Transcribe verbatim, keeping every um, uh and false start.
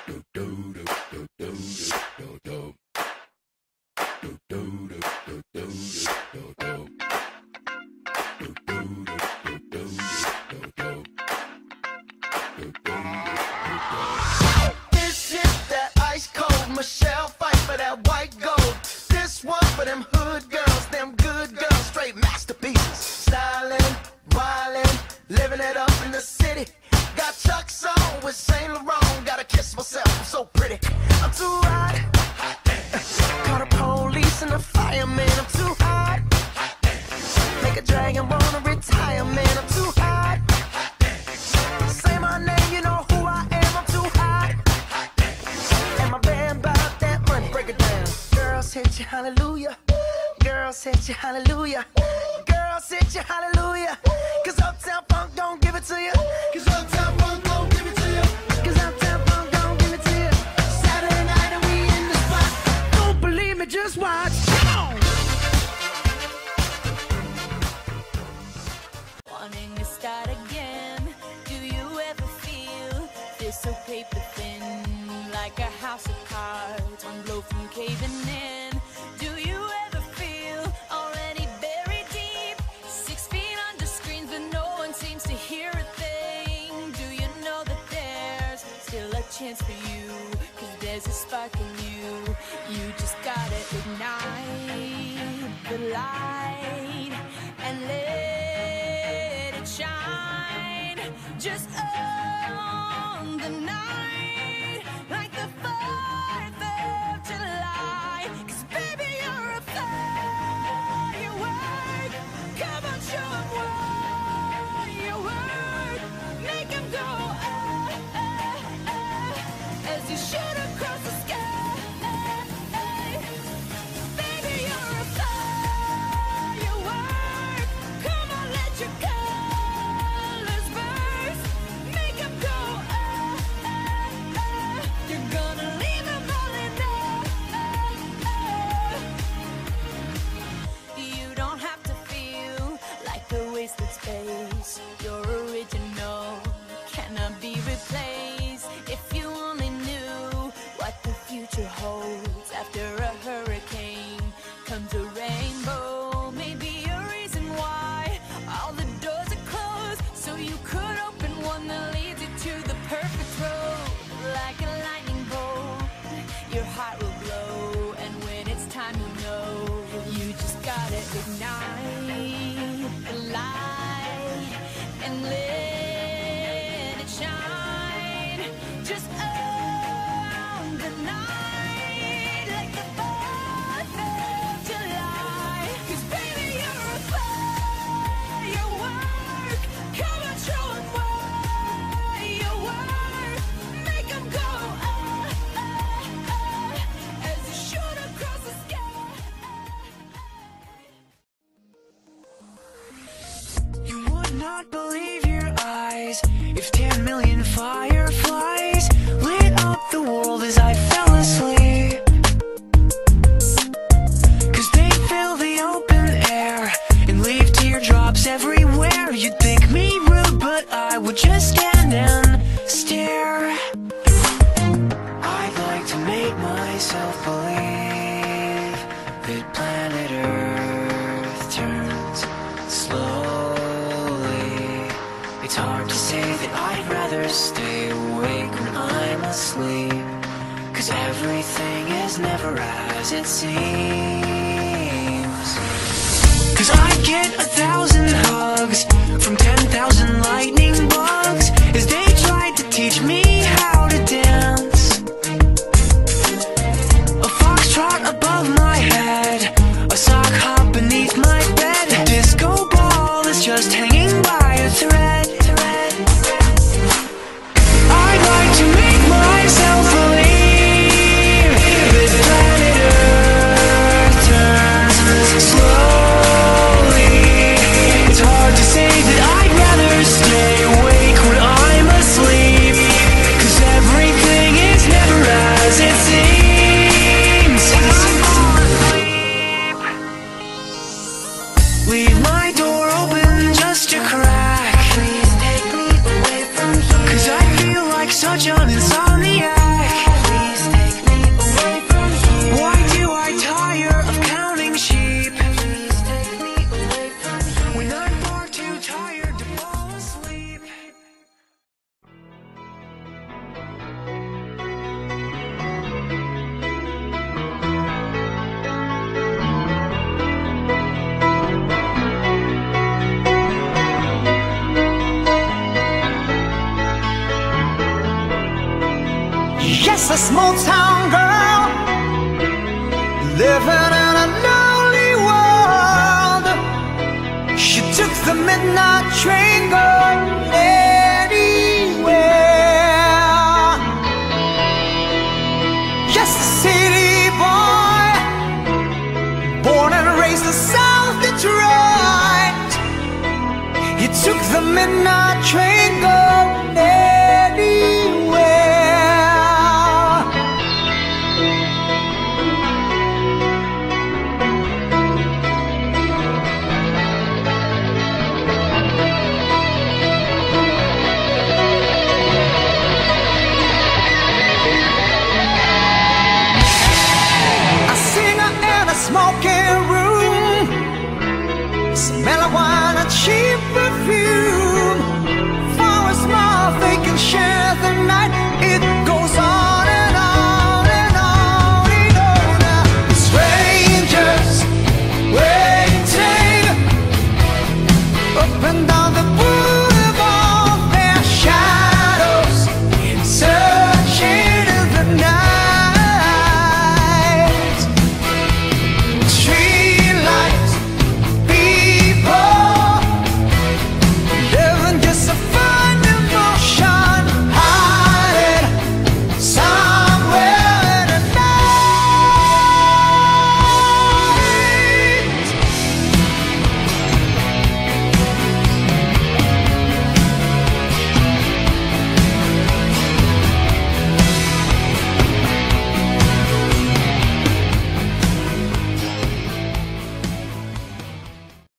Hallelujah, girls hit you, hallelujah, girls hit you, hallelujah, cause Uptown Funk don't give it to you, cause Uptown Funk don't give it to you, cause Uptown Funk don't give it to you. Saturday night and we in the spot, don't believe me, just watch. Wanting to start again, do you ever feel this so paper thin, like a house of cards, one blow from caving in? Do you ever feel already buried deep, six feet under screens but no one seems to hear a thing? Do you know that there's still a chance for you, cause there's a spark in you, you just gotta ignite the light and let it shine, just on the night, like the fourth of July, cause baby you're a firework, come on show 'em what you work, make 'em go ah, ah, ah, as you shoot across the sky. Baby you're a firework, come on let your colors burst, make 'em go ah, ah, ah, you're gonna leave 'em all in awe. You don't have to feel like a wasted space, your original cannot be replaced. If you only knew what the future holds, after a hurricane comes a rainbow, maybe a reason why all the doors are closed, so you could open one that leads you to the perfect road. Like a lightning bolt, your heart will glow, and when it's time you know, you just gotta ignite the light and let it shine, just on the night, like the fourth of July, cause baby you're a firework, come on show 'em what you work, make 'em go ah, ah, ah, as you shoot across the sky. You would not believe your eyes if ten million fireflies lit up the world as I fell asleep, cause they fill the open air and leave teardrops everywhere. You'd think me rude, but I would just stand and stare. I'd like to make myself believe that planet Earth turns slowly. It's hard to say that I'd rather stay awake when I'm asleep, cause everything is never as it seems. Cause I get a thousand hugs from ten thousand lightning bugs as they tried to teach me how to dance. A foxtrot above my head, a sock hop beneath my bed, a disco ball is just hanging by a thread. I'd like to make myself believe that planet Earth turns slowly. It's hard to say that I'd rather stay awake when I'm asleep, cause everything is never as it seems. Leave my door open just a crack, please take me away from here, cause I feel like such an insomniac. Just a small town girl living in a lonely world. She took the midnight train going anywhere. Just a city boy, born and raised in South Detroit. He took the midnight